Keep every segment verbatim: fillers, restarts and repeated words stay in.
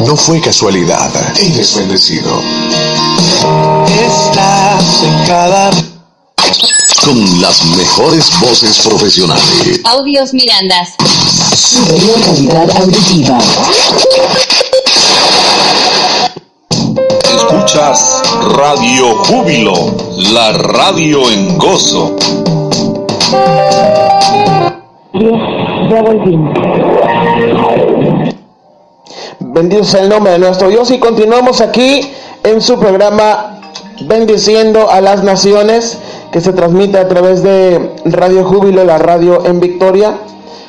No fue casualidad. Eres bendecido. Estás en cada... Con las mejores voces profesionales. Audios Mirandas. Superior calidad auditiva. Escuchas Radio Júbilo, la radio en gozo. Ya volvimos. Bendito sea el nombre de nuestro Dios y continuamos aquí en su programa Bendiciendo a las Naciones, que se transmite a través de Radio Júbilo, la radio en Victoria.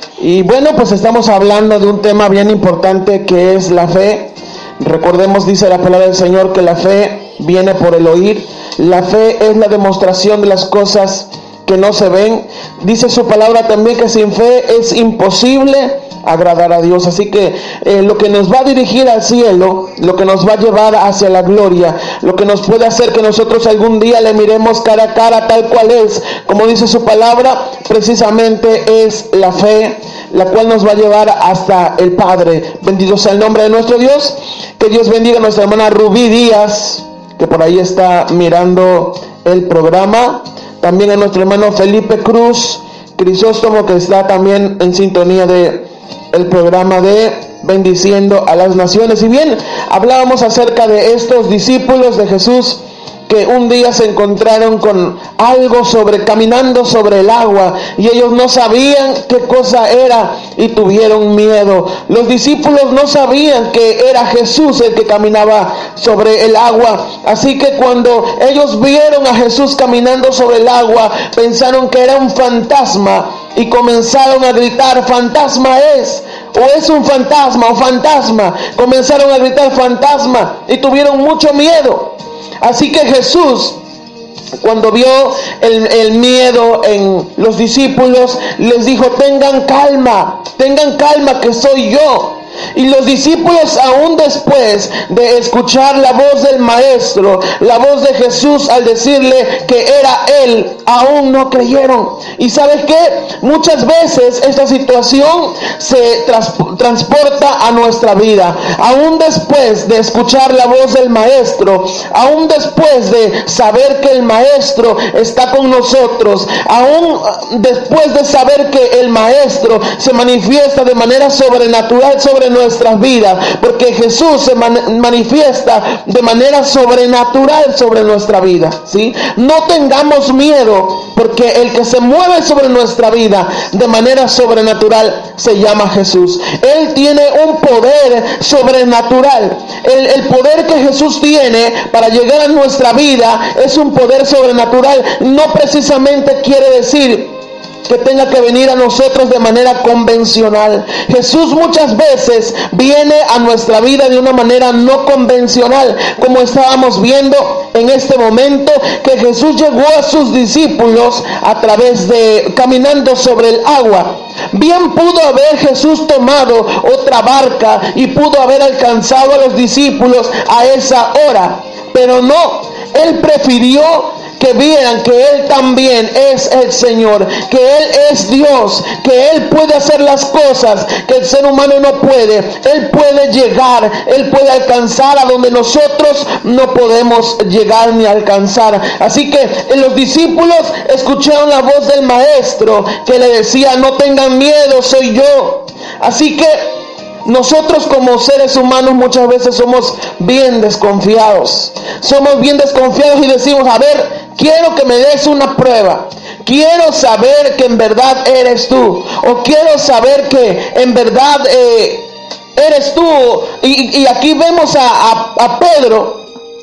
Y bueno, pues estamos hablando de un tema bien importante que es la fe. Recordemos, dice la palabra del Señor, que la fe viene por el oír. La fe es la demostración de las cosas que no se ven. Dice su palabra también que sin fe es imposible agradar a Dios. Así que eh, lo que nos va a dirigir al cielo, lo que nos va a llevar hacia la gloria, lo que nos puede hacer que nosotros algún día le miremos cara a cara tal cual es, como dice su palabra, precisamente es la fe, la cual nos va a llevar hasta el Padre. Bendito sea el nombre de nuestro Dios. Que Dios bendiga a nuestra hermana Rubí Díaz, que por ahí está mirando el programa. También a nuestro hermano Felipe Cruz Crisóstomo, que está también en sintonía de el programa de Bendiciendo a las Naciones. Y bien, hablábamos acerca de estos discípulos de Jesús que un día se encontraron con algo sobre caminando sobre el agua y ellos no sabían qué cosa era y tuvieron miedo. Los discípulos no sabían que era Jesús el que caminaba sobre el agua, así que cuando ellos vieron a Jesús caminando sobre el agua, pensaron que era un fantasma y comenzaron a gritar: fantasma es, o es un fantasma, o fantasma. Comenzaron a gritar fantasma y tuvieron mucho miedo. Así que Jesús, cuando vio el, el miedo en los discípulos, les dijo: tengan calma, tengan calma, que soy yo. Y los discípulos, aún después de escuchar la voz del Maestro, la voz de Jesús al decirle que era Él, aún no creyeron. Y ¿sabes qué? Muchas veces esta situación se trans- transporta a nuestra vida. Aún después de escuchar la voz del Maestro, aún después de saber que el Maestro está con nosotros, aún después de saber que el Maestro se manifiesta de manera sobrenatural sobre nuestras vidas, porque Jesús se man- manifiesta de manera sobrenatural sobre nuestra vida, ¿sí? No tengamos miedo, porque el que se mueve sobre nuestra vida de manera sobrenatural se llama Jesús. Él tiene un poder sobrenatural. El, el poder que Jesús tiene para llegar a nuestra vida es un poder sobrenatural. No precisamente quiere decir que tenga que venir a nosotros de manera convencional. Jesús muchas veces viene a nuestra vida de una manera no convencional, como estábamos viendo en este momento, que Jesús llegó a sus discípulos a través de caminando sobre el agua. Bien pudo haber Jesús tomado otra barca y pudo haber alcanzado a los discípulos a esa hora, pero no, Él prefirió que vieran que Él también es el Señor, que Él es Dios, que Él puede hacer las cosas que el ser humano no puede. Él puede llegar, Él puede alcanzar a donde nosotros no podemos llegar ni alcanzar. Así que los discípulos escucharon la voz del Maestro que le decía: no tengan miedo, soy yo. Así que nosotros como seres humanos muchas veces somos bien desconfiados. Somos bien desconfiados y decimos: a ver, quiero que me des una prueba. Quiero saber que en verdad eres tú. O quiero saber que en verdad eh, eres tú. Y, y aquí vemos a, a, a Pedro.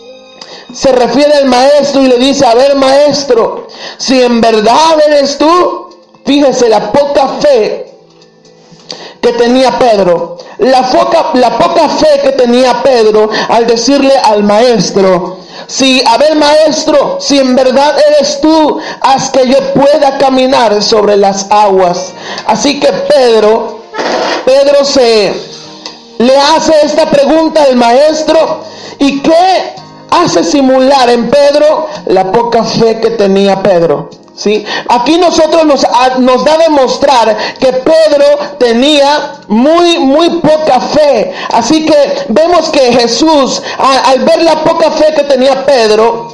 Se refiere al Maestro y le dice: a ver, Maestro, si en verdad eres tú. Fíjese la poca fe que tenía Pedro, la poca, la poca fe que tenía Pedro al decirle al Maestro: si, a ver, Maestro, si en verdad eres tú, haz que yo pueda caminar sobre las aguas. Así que Pedro, Pedro se le hace esta pregunta al Maestro. ¿Y qué hace simular en Pedro? La poca fe que tenía Pedro. ¿sí? Aquí nosotros nos, a, nos da a demostrar que Pedro tenía muy, muy poca fe. Así que vemos que Jesús, a, al ver la poca fe que tenía Pedro,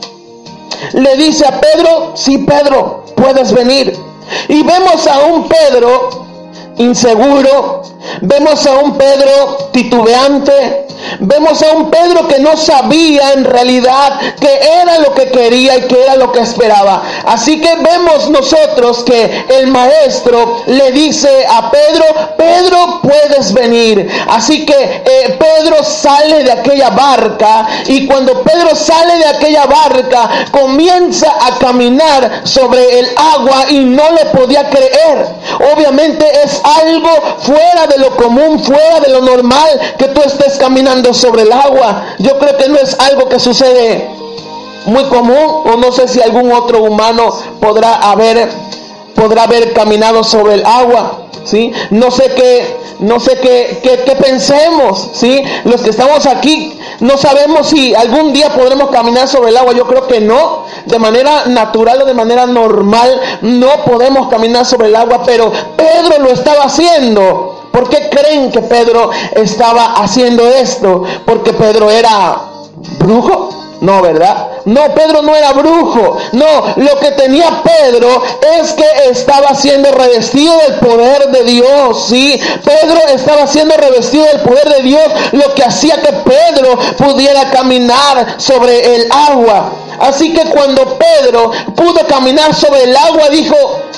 le dice a Pedro: sí, Pedro, puedes venir. Y vemos a un Pedro inseguro, vemos a un Pedro titubeante, vemos a un Pedro que no sabía en realidad qué era lo que quería y qué era lo que esperaba. Así que vemos nosotros que el maestro le dice a Pedro: Pedro, puedes venir. Así que eh, Pedro sale de aquella barca, y cuando Pedro sale de aquella barca comienza a caminar sobre el agua y no le podía creer. Obviamente es algo fuera de lo común, fuera de lo normal que tú estés caminando sobre el agua. Yo creo que no es algo que sucede muy común, o no sé si algún otro humano podrá haber podrá haber caminado sobre el agua, ¿sí? No sé qué no sé qué, qué, qué pensemos, ¿sí? Los que estamos aquí no sabemos si algún día podremos caminar sobre el agua. Yo creo que no, de manera natural o de manera normal no podemos caminar sobre el agua, pero Pedro lo estaba haciendo. ¿Por qué creen que Pedro estaba haciendo esto? ¿Porque Pedro era brujo? No, ¿verdad? No, Pedro no era brujo. No, lo que tenía Pedro es que estaba siendo revestido del poder de Dios, ¿sí? Pedro estaba siendo revestido del poder de Dios, lo que hacía que Pedro pudiera caminar sobre el agua. Así que cuando Pedro pudo caminar sobre el agua, dijo: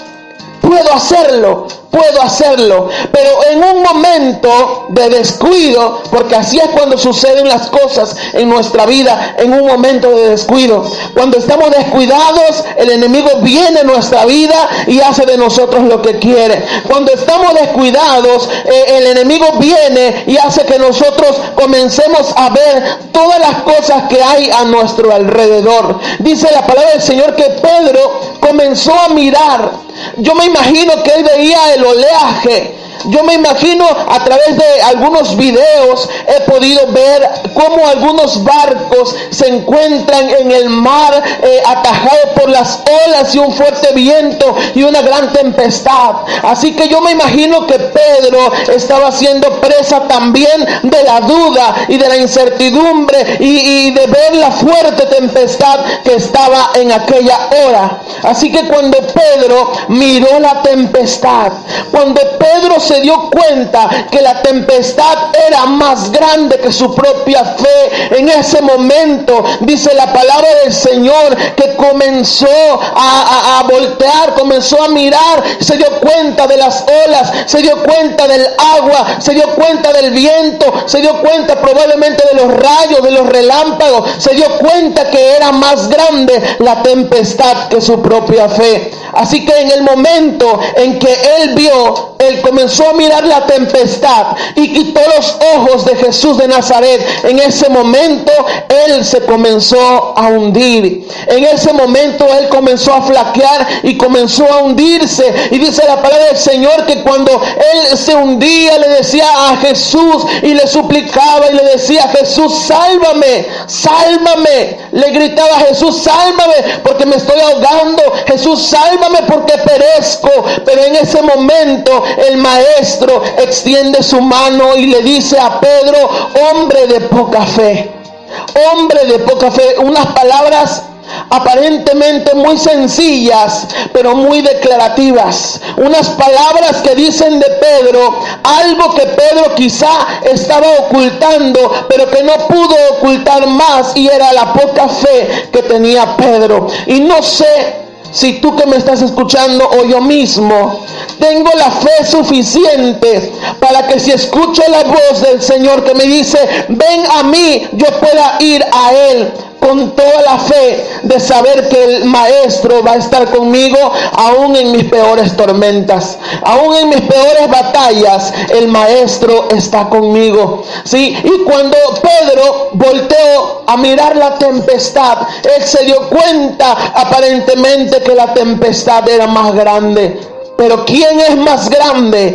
puedo hacerlo, puedo hacerlo. Pero en un momento de descuido, porque así es cuando suceden las cosas en nuestra vida, en un momento de descuido, cuando estamos descuidados, el enemigo viene a nuestra vida y hace de nosotros lo que quiere. Cuando estamos descuidados, eh, el enemigo viene y hace que nosotros comencemos a ver todas las cosas que hay a nuestro alrededor. Dice la palabra del Señor que Pedro comenzó a mirar. Yo me imagino que él veía el oleaje. Yo me imagino, a través de algunos videos he podido ver cómo algunos barcos se encuentran en el mar, eh, atajados por las olas y un fuerte viento y una gran tempestad. Así que yo me imagino que Pedro estaba siendo presa también de la duda y de la incertidumbre y, y de ver la fuerte tempestad que estaba en aquella hora. Así que cuando Pedro miró la tempestad, cuando Pedro se dio cuenta que la tempestad era más grande que su propia fe, en ese momento dice la palabra del Señor que comenzó a, a, a voltear, comenzó a mirar, se dio cuenta de las olas, se dio cuenta del agua, se dio cuenta del viento, se dio cuenta probablemente de los rayos, de los relámpagos, se dio cuenta que era más grande la tempestad que su propia fe. Así que en el momento en que él vio, él comenzó a mirar la tempestad y quitó los ojos de Jesús de Nazaret. En ese momento él se comenzó a hundir. En ese momento él comenzó a flaquear y comenzó a hundirse. Y dice la palabra del Señor que cuando él se hundía, le decía a Jesús y le suplicaba y le decía: Jesús, sálvame, sálvame. Le gritaba a Jesús: sálvame porque me estoy ahogando. Jesús, sálvame porque perezco. Pero en ese momento el maestro extiende su mano y le dice a Pedro: hombre de poca fe, hombre de poca fe. Unas palabras aparentemente muy sencillas, pero muy declarativas. Unas palabras que dicen de Pedro algo que Pedro quizá estaba ocultando, pero que no pudo ocultar más, y era la poca fe que tenía Pedro. Y no sé si tú que me estás escuchando o yo mismo tengo la fe suficiente para que si escucho la voz del Señor que me dice: ven a mí, yo pueda ir a Él con toda la fe de saber que el maestro va a estar conmigo aún en mis peores tormentas, aún en mis peores batallas. El maestro está conmigo, ¿sí? Y cuando Pedro volteó a mirar la tempestad, él se dio cuenta aparentemente que la tempestad era más grande. Pero ¿quién es más grande?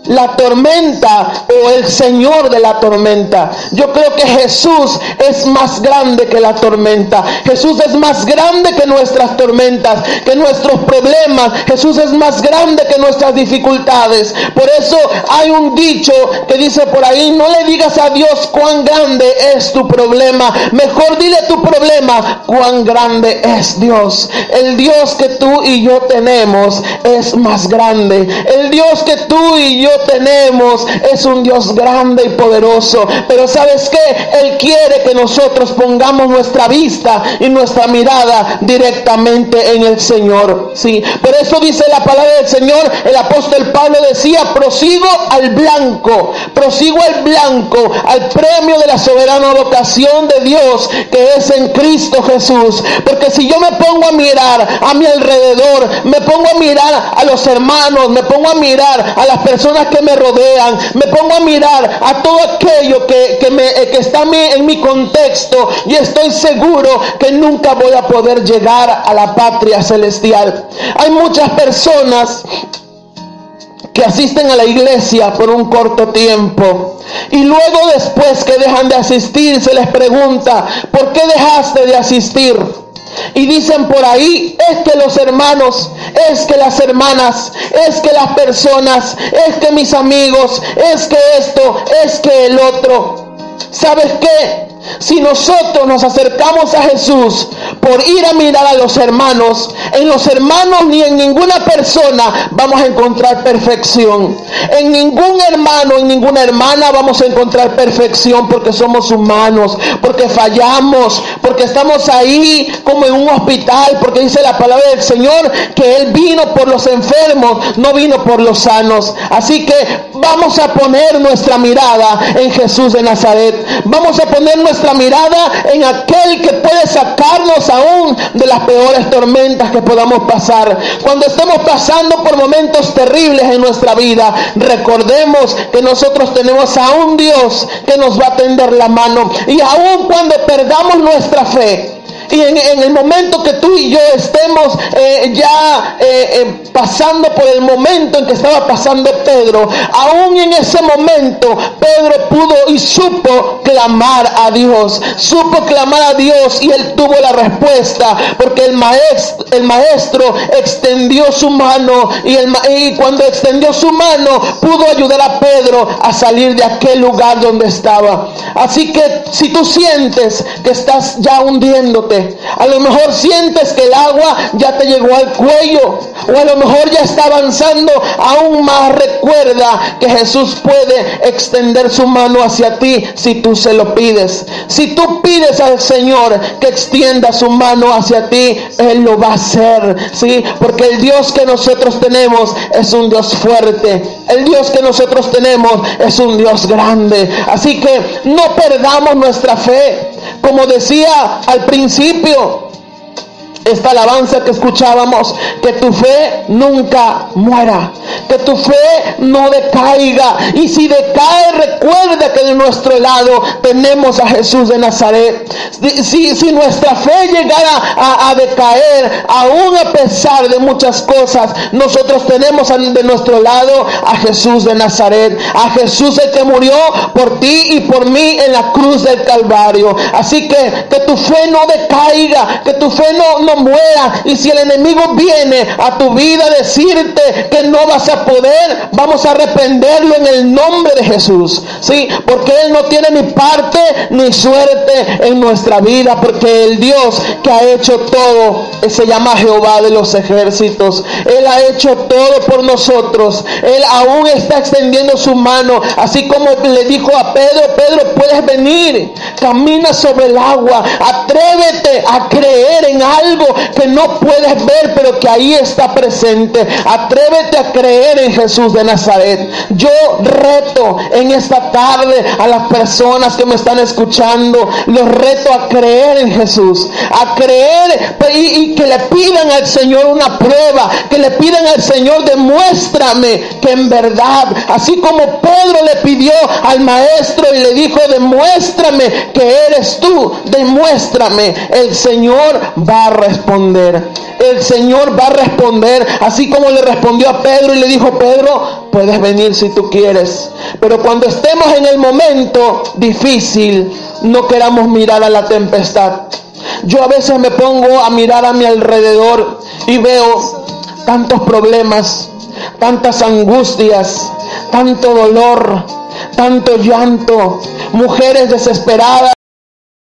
la tormenta o el Señor de la tormenta. Yo creo que Jesús es más grande que la tormenta. Jesús es más grande que nuestras tormentas, que nuestros problemas. Jesús es más grande que nuestras dificultades. Por eso hay un dicho que dice por ahí: no le digas a Dios cuán grande es tu problema, mejor dile tu problema cuán grande es Dios. El Dios que tú y yo tenemos es más grande. El Dios que tú y yo tenemos es un Dios grande y poderoso. Pero ¿sabes qué? Él quiere que nosotros pongamos nuestra vista y nuestra mirada directamente en el Señor. Sí, por eso dice la palabra del Señor. El apóstol Pablo decía: prosigo al blanco, prosigo al blanco, al premio de la soberana vocación de Dios que es en Cristo Jesús. Porque si yo me pongo a mirar a mi alrededor, me pongo a mirar a los hermanos, me pongo a mirar a las personas que me rodean, me pongo a mirar a todo aquello que, que, me, que está en mi, en mi contexto, y estoy seguro que nunca voy a poder llegar a la patria celestial. Hay muchas personas que asisten a la iglesia por un corto tiempo, y luego, después que dejan de asistir, se les pregunta: ¿por qué dejaste de asistir? Y dicen por ahí: es que los hermanos, es que las hermanas, es que las personas, es que mis amigos, es que esto, es que el otro. ¿Sabes qué? Si nosotros nos acercamos a Jesús por ir a mirar a los hermanos, en los hermanos ni en ninguna persona vamos a encontrar perfección. En ningún hermano, en ninguna hermana vamos a encontrar perfección, porque somos humanos, porque fallamos, porque estamos ahí como en un hospital, porque dice la palabra del Señor que Él vino por los enfermos, no vino por los sanos. Así que vamos a poner nuestra mirada en Jesús de Nazaret. Vamos a poner nuestra nuestra mirada en aquel que puede sacarnos aún de las peores tormentas que podamos pasar. Cuando estemos pasando por momentos terribles en nuestra vida, recordemos que nosotros tenemos a un Dios que nos va a tender la mano. Y aún cuando perdamos nuestra fe, y en, en el momento que tú y yo estemos eh, ya eh, eh, pasando por el momento en que estaba pasando Pedro, aún en ese momento Pedro pudo y supo clamar a Dios, supo clamar a Dios, y él tuvo la respuesta, porque el maestro, el maestro extendió su mano, y, el, y cuando extendió su mano pudo ayudar a Pedro a salir de aquel lugar donde estaba. Así que si tú sientes que estás ya hundiéndote, a lo mejor sientes que el agua ya te llegó al cuello, o a lo mejor ya está avanzando aún más, recuerda que Jesús puede extender su mano hacia ti si tú se lo pides. Si tú pides al Señor que extienda su mano hacia ti, Él lo va a hacer, ¿sí? Porque el Dios que nosotros tenemos es un Dios fuerte. El Dios que nosotros tenemos es un Dios grande. Así que no perdamos nuestra fe. Como decía al principio, esta alabanza que escuchábamos, que tu fe nunca muera, que tu fe no decaiga, y si decae, recuerda que de nuestro lado tenemos a Jesús de Nazaret. Si, si nuestra fe llegara a, a decaer, aún a pesar de muchas cosas, nosotros tenemos de nuestro lado a Jesús de Nazaret, a Jesús el que murió por ti y por mí en la cruz del Calvario. Así que que tu fe no decaiga, que tu fe no, no muera. Y si el enemigo viene a tu vida a decirte que no vas a poder, vamos a reprenderlo en el nombre de Jesús, sí, porque él no tiene ni parte ni suerte en nuestra vida, porque el Dios que ha hecho todo se llama Jehová de los ejércitos. Él ha hecho todo por nosotros. Él aún está extendiendo su mano, así como le dijo a Pedro: Pedro, puedes venir, camina sobre el agua, atrévete a creer en algo que no puedes ver, pero que ahí está presente. Atrévete a creer en Jesús de Nazaret. Yo reto en esta tarde a las personas que me están escuchando, los reto a creer en Jesús, a creer y, y que le pidan al Señor una prueba, que le pidan al Señor: demuéstrame que en verdad, así como Pedro le pidió al maestro y le dijo: demuéstrame que eres tú, demuéstrame, el Señor va a responder. responder. El Señor va a responder, así como le respondió a Pedro y le dijo: Pedro, puedes venir si tú quieres, pero cuando estemos en el momento difícil, no queramos mirar a la tempestad. Yo a veces me pongo a mirar a mi alrededor y veo tantos problemas, tantas angustias, tanto dolor, tanto llanto, mujeres desesperadas